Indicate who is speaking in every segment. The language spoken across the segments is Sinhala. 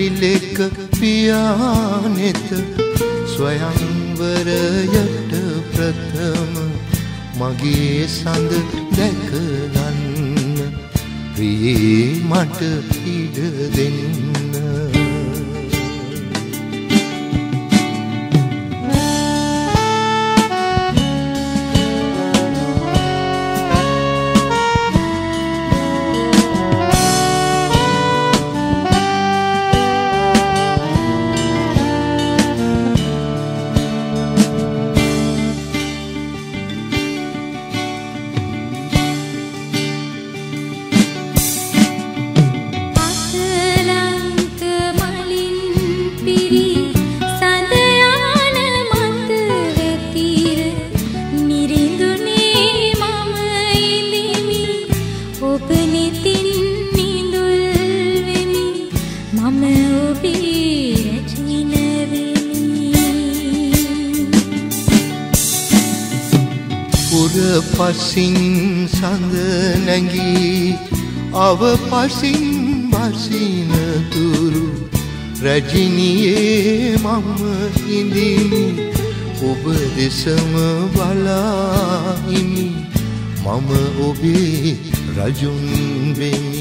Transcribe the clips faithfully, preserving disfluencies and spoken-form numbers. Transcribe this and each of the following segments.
Speaker 1: විලෙක පියානෙත ස්වයංවරයට ප්‍රථම මගේ සඳ දැක ගන්න ප්‍රියේ මට ඉඩ දෙන්න. පසින් සඳ නැගී අව පසින් බසින තුරු රජිනියේ මම ඉඳිමි ඔබ දෙසම බලා ඉමි මම ඔබේ රජුන් වෙමි.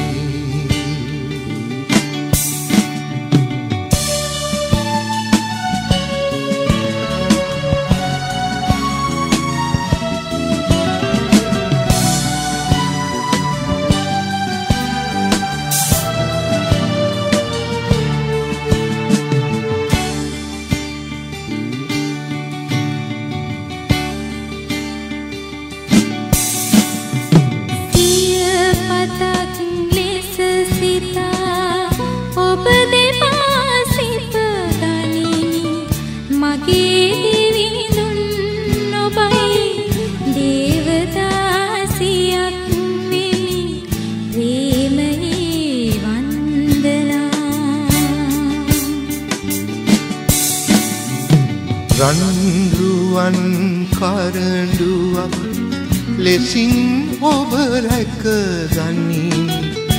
Speaker 1: රන්රුවන් කරඬුවක් ලෙසින් ඔබ රැක ගනිමි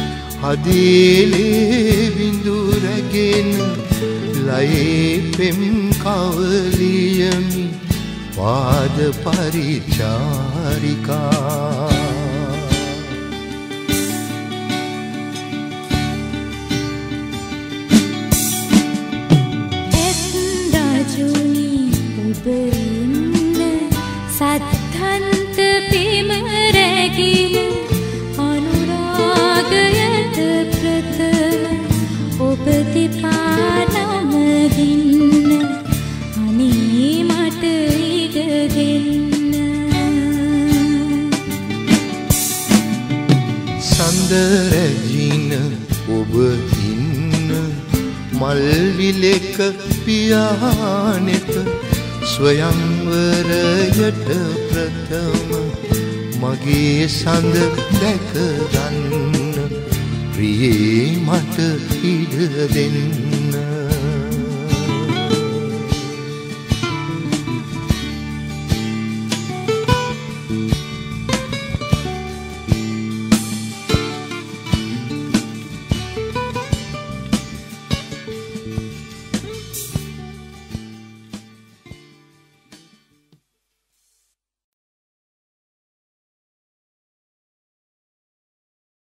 Speaker 1: හදේලේ බිඳුරගෙන ලයේ පෙම් කවලියමි පාද පරිචාරිකා.
Speaker 2: සත්හන්ත පෙම රැගෙන අනුරාගයට ප්‍රථම ඔබ දෙපා නමදින්න අනේ මට ඉඩ දෙන්න.
Speaker 1: සඳ රැජින ඔබ ඉන්න මල් විලෙක පියානෙත ස්වයංවරයට ප්‍රථම මගේ සඳ දැක ගන්න ප්‍රියේ මට ඉඩ දෙන්න.